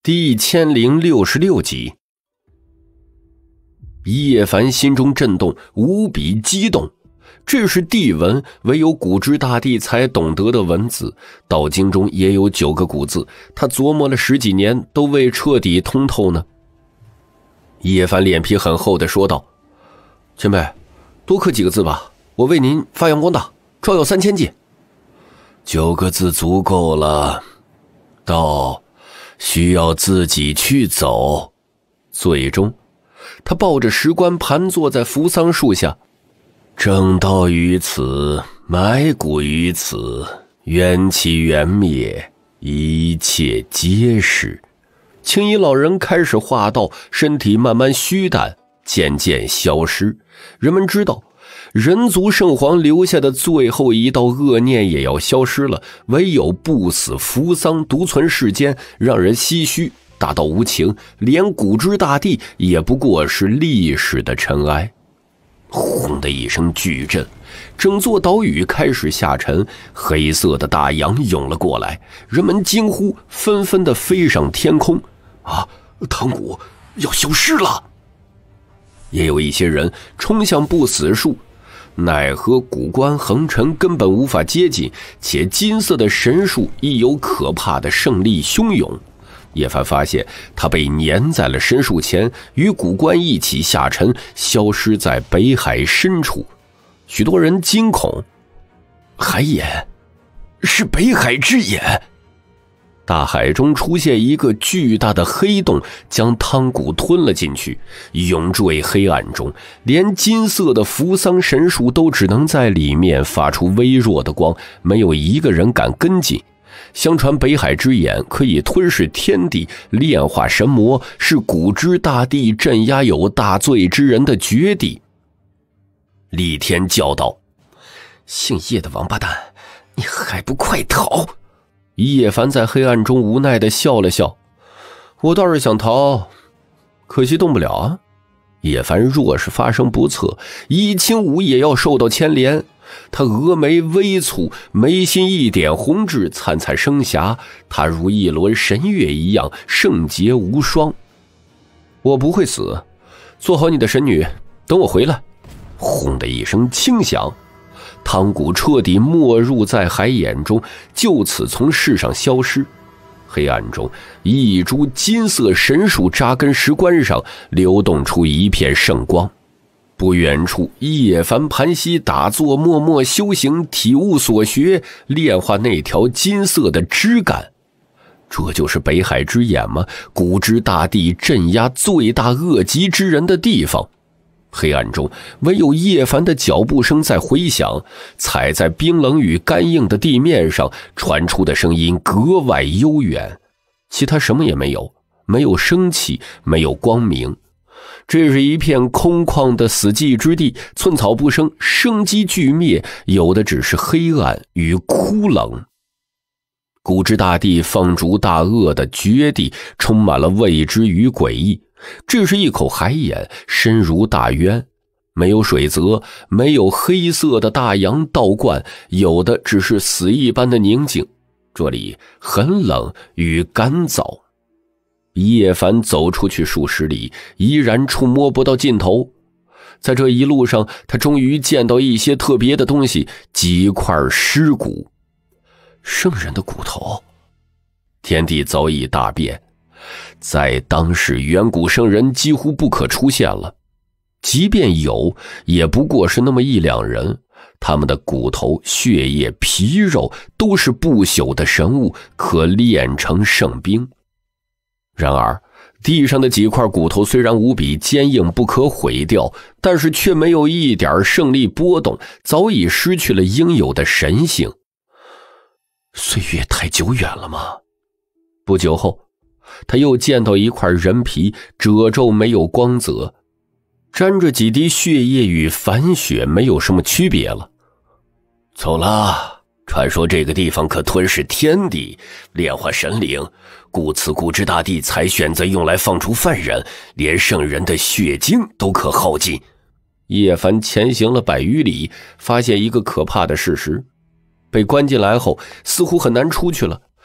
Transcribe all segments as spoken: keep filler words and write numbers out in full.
第一千零六十六集。叶凡心中震动，无比激动。这是地文，唯有古之大帝才懂得的文字。道经中也有九个古字，他琢磨了十几年，都未彻底通透呢。叶凡脸皮很厚地说道：“前辈，多刻几个字吧，我为您发扬光大，照耀三千界。” 九个字足够了，道需要自己去走。 最终他抱着石棺盘坐在扶桑树下， 正道于此，埋骨于此，缘起缘灭，一切皆是。 青衣老人开始化道，身体慢慢虚淡，渐渐消失。人们知道人族圣皇留下的最后一道恶念也要消失了，唯有不死扶桑独存世间，让人唏嘘。大道无情，连古之大帝也不过是历史的尘埃。轰的一声巨震，整座岛屿开始下沉，黑色的大洋涌了过来，人们惊呼，纷纷的飞上天空。 啊，唐古要消失了！ 也有一些人冲向不死树，奈何古棺横陈，根本无法接近，且金色的神树亦有可怕的圣力汹涌。叶凡发现他被粘在了神树前，与古棺一起下沉，消失在北海深处。许多人惊恐， 海眼，是北海之眼！ 大海中出现一个巨大的黑洞，将汤谷吞了进去，永坠黑暗中，连金色的扶桑神树都只能在里面发出微弱的光，没有一个人敢跟进。相传北海之眼可以吞噬天地，炼化神魔，是古之大帝镇压有大罪之人的绝地。厉天叫道：“ 姓叶的王八蛋，你还不快逃！” 叶凡在黑暗中无奈地笑了笑：“我倒是想逃，可惜动不了啊。”叶凡若是发生不测，怡清武也要受到牵连。他峨眉微蹙，眉心一点红痣，灿灿生霞，他如一轮神月一样圣洁无双。我不会死，做好你的神女，等我回来。轰的一声轻响，汤谷彻底没入在海眼中，就此从世上消失。黑暗中，一株金色神树扎根石棺上，流动出一片圣光。不远处，叶凡盘膝打坐，默默修行，体悟所学，炼化那条金色的枝干。这就是北海之眼吗？古之大帝镇压罪大恶极之人的地方。黑暗中，唯有叶凡的脚步声在回响，踩在冰冷与干硬的地面上，传出的声音格外悠远。其他什么也没有，没有生气，没有光明。这是一片空旷的死寂之地，寸草不生，生机俱灭，有的只是黑暗与枯冷。古之大帝放逐大恶的绝地，充满了未知与诡异。这是一口海眼，深如大渊，没有水泽，没有黑色的大洋倒灌，有的只是死一般的宁静。这里很冷与干燥。叶凡走出去数十里，依然触摸不到尽头。在这一路上，他终于见到一些特别的东西，几块尸骨。圣人的骨头。天地早已大变，在当时远古圣人几乎不可出现了，即便有，也不过是那么一两人。他们的骨头、血液、皮肉都是不朽的神物，可炼成圣兵。然而地上的几块骨头虽然无比坚硬不可毁掉，但是却没有一点圣力波动，早已失去了应有的神性。岁月太久远了吗？不久后，他又见到一块人皮，褶皱没有光泽，沾着几滴血液，与凡血没有什么区别了。 走了，传说这个地方可吞噬天地，炼化神灵，故此古之大帝才选择用来放逐犯人，连圣人的血精都可耗尽。 叶凡前行了百余里，发现一个可怕的事实：被关进来后，似乎很难出去了。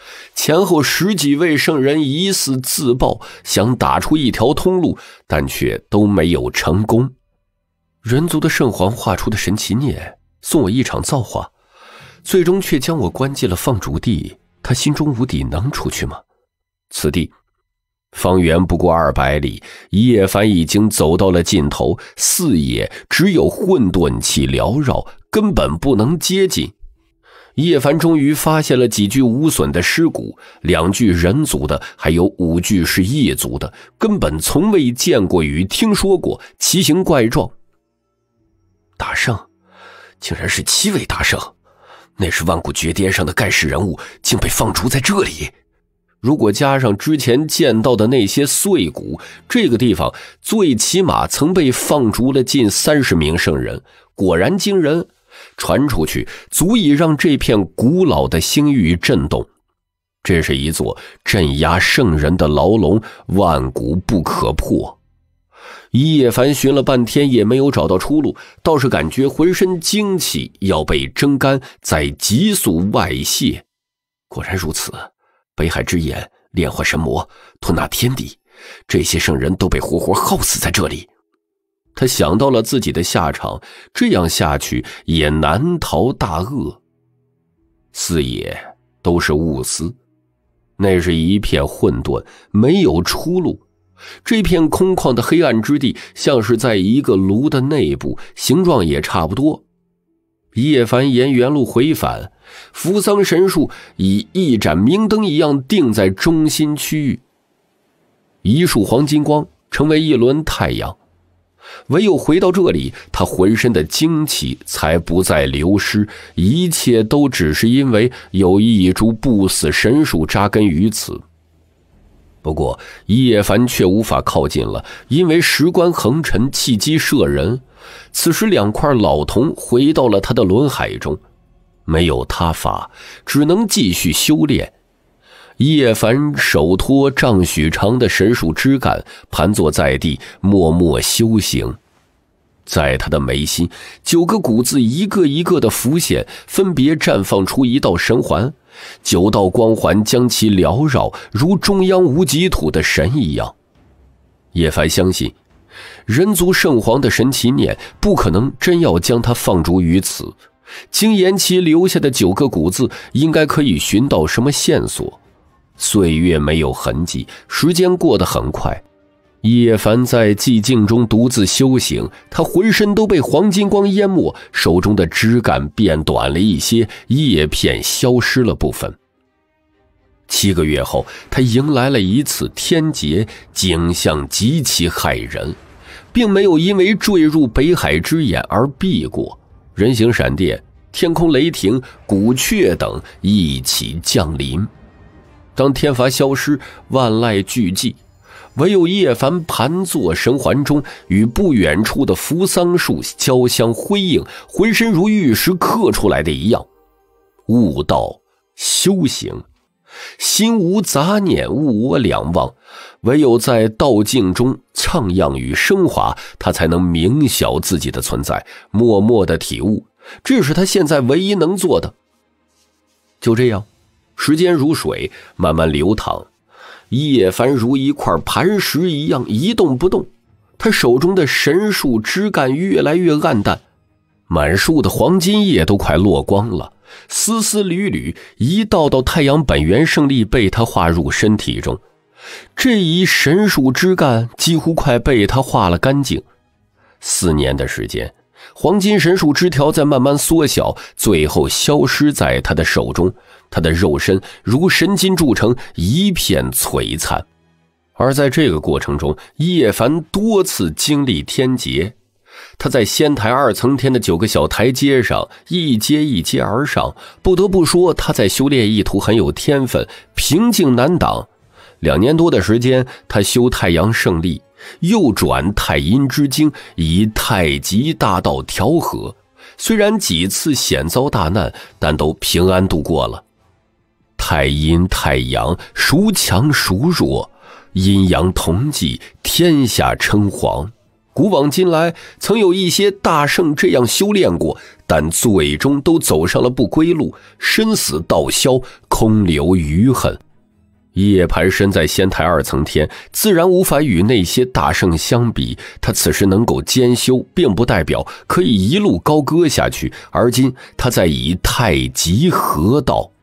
前后十几位圣人疑似自爆，想打出一条通路，但却都没有成功。人族的圣皇画出的神奇念，送我一场造化，最终却将我关进了放逐地，他心中无底，能出去吗？此地方圆不过二百里，叶凡已经走到了尽头，四野只有混沌气缭绕，根本不能接近。叶凡终于发现了几具无损的尸骨，两具人族的，还有五具是异族的，根本从未见过与听说过，奇形怪状。大圣，竟然是七位大圣，那是万古绝巅上的盖世人物，竟被放逐在这里。如果加上之前见到的那些碎骨，这个地方最起码曾被放逐了近三十名圣人，果然惊人。传出去足以让这片古老的星域震动。这是一座镇压圣人的牢笼，万古不可破。叶凡寻了半天也没有找到出路，倒是感觉浑身精气要被蒸干，在急速外泄。果然如此，北海之眼、炼化神魔、吞纳天地，这些圣人都被活活耗死在这里。他想到了自己的下场，这样下去也难逃大厄。四野都是雾丝，那是一片混沌，没有出路。这片空旷的黑暗之地像是在一个炉的内部，形状也差不多。叶凡沿原路回返，扶桑神树以一盏明灯一样定在中心区域，一束黄金光成为一轮太阳。唯有回到这里，他浑身的精气才不再流失，一切都只是因为有一株不死神树扎根于此。不过叶凡却无法靠近了，因为时关横尘，气机摄人。此时两块老铜回到了他的轮海中，没有他法，只能继续修炼。叶凡手托丈许长的神树枝干，盘坐在地，默默修行。在他的眉心，九个古字一个一个的浮现，分别绽放出一道神环，九道光环将其缭绕，如中央无极土的神一样。叶凡相信，人族圣皇的神奇念不可能真要将他放逐于此。经延期留下的九个古字，应该可以寻到什么线索。岁月没有痕迹，时间过得很快。叶凡在寂静中独自修行，他浑身都被黄金光淹没，手中的枝干变短了一些，叶片消失了部分。七个月后，他迎来了一次天劫，景象极其骇人，并没有因为坠入北海之眼而避过。人形闪电、天空雷霆、古雀等一起降临。当天罚消失，万籁俱寂，唯有叶凡盘坐神环中，与不远处的扶桑树交相辉映，浑身如玉石刻出来的一样。悟道修行，心无杂念，物我两忘，唯有在道境中徜徉与升华，他才能明晓自己的存在，默默的体悟，这是他现在唯一能做的。就这样，时间如水慢慢流淌，叶凡如一块磐石一样一动不动。他手中的神树枝干越来越暗淡，满树的黄金叶都快落光了，丝丝缕缕，一道道太阳本源圣力被他化入身体中。这一神树枝干几乎快被他化了干净。四年的时间，黄金神树枝条在慢慢缩小，最后消失在他的手中。他的肉身如神金铸成，一片璀璨。而在这个过程中，叶凡多次经历天劫。他在仙台二层天的九个小台阶上一阶一阶而上，不得不说他在修炼一途很有天分，平静难挡。两年多的时间，他修太阳圣力，又转太阴之精，以太极大道调和。虽然几次险遭大难，但都平安度过了。太阴太阳，孰强孰弱，阴阳同济，天下称皇。 古往今来，曾有一些大圣这样修炼过，但最终都走上了不归路，身死道消，空留余恨。叶盘身在仙台二层天，自然无法与那些大圣相比。他此时能够兼修，并不代表可以一路高歌下去，而今他在以太极合道。